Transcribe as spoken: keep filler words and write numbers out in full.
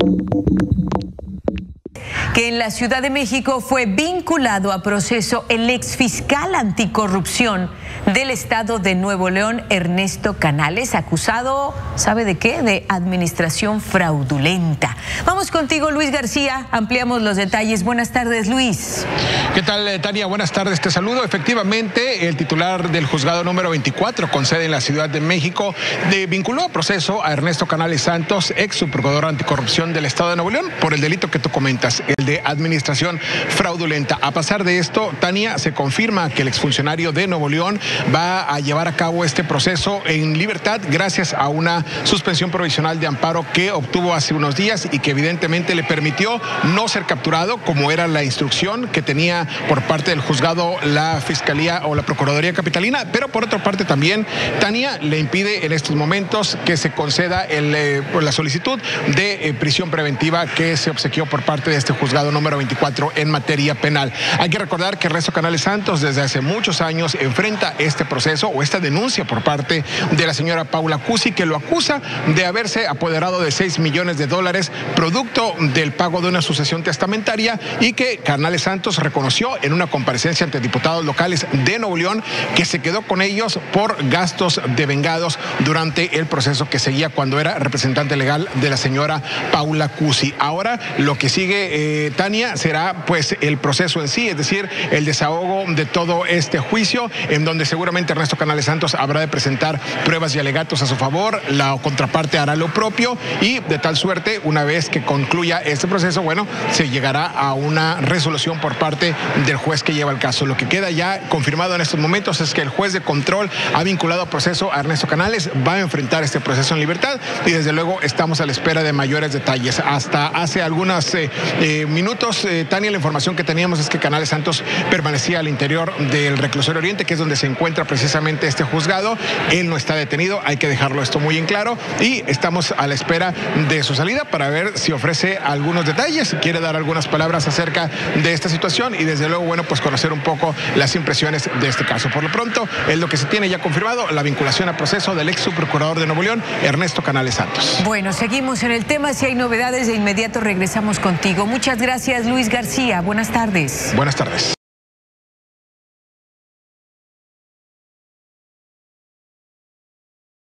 Que en la Ciudad de México fue vinculado a proceso el exfiscal anticorrupción del estado de Nuevo León, Ernesto Canales, acusado, ¿sabe de qué? De administración fraudulenta. Vamos contigo, Luis García, ampliamos los detalles. Buenas tardes, Luis. ¿Qué tal, Tania? Buenas tardes, te saludo. Efectivamente, el titular del juzgado número veinticuatro, con sede en la Ciudad de México, de, vinculó a proceso a Ernesto Canales Santos, ex subprocurador anticorrupción del estado de Nuevo León, por el delito que tú comentas, el de administración fraudulenta. A pesar de esto, Tania, se confirma que el exfuncionario de Nuevo León va a llevar a cabo este proceso en libertad gracias a una suspensión provisional de amparo que obtuvo hace unos días y que evidentemente le permitió no ser capturado, como era la instrucción que tenía por parte del juzgado la Fiscalía o la Procuraduría Capitalina, pero por otra parte también, Tania, le impide en estos momentos que se conceda el, eh, la solicitud de eh, prisión preventiva que se obsequió por parte de este juzgado número veinticuatro en materia penal. Hay que recordar que Ernesto Canales Santos desde hace muchos años enfrenta este proceso o esta denuncia por parte de la señora Paula Cusi, que lo acusa de haberse apoderado de seis millones de dólares producto del pago de una sucesión testamentaria, y que Canales Santos reconoció en una comparecencia ante diputados locales de Nuevo León que se quedó con ellos por gastos devengados durante el proceso que seguía cuando era representante legal de la señora Paula Cusi. Ahora lo que sigue, eh, Tania, será pues el proceso en sí, es decir, el desahogo de todo este juicio, en donde seguramente Ernesto Canales Santos habrá de presentar pruebas y alegatos a su favor, la contraparte hará lo propio, y de tal suerte, una vez que concluya este proceso, bueno, se llegará a una resolución por parte del juez que lleva el caso. Lo que queda ya confirmado en estos momentos es que el juez de control ha vinculado a proceso a Ernesto Canales, va a enfrentar este proceso en libertad, y desde luego estamos a la espera de mayores detalles. Hasta hace algunos eh, eh, minutos, eh, Tania, la información que teníamos es que Canales Santos permanecía al interior del reclusorio Oriente, que es donde se encuentra precisamente este juzgado. Él no está detenido, hay que dejarlo esto muy en claro, y estamos a la espera de su salida para ver si ofrece algunos detalles, si quiere dar algunas palabras acerca de esta situación, y desde luego, bueno, pues conocer un poco las impresiones de este caso. Por lo pronto, es lo que se tiene ya confirmado, la vinculación a proceso del ex subprocurador de Nuevo León, Ernesto Canales Santos. Bueno, seguimos en el tema. Si hay novedades, de inmediato regresamos contigo. Muchas gracias, Luis García. Buenas tardes. Buenas tardes.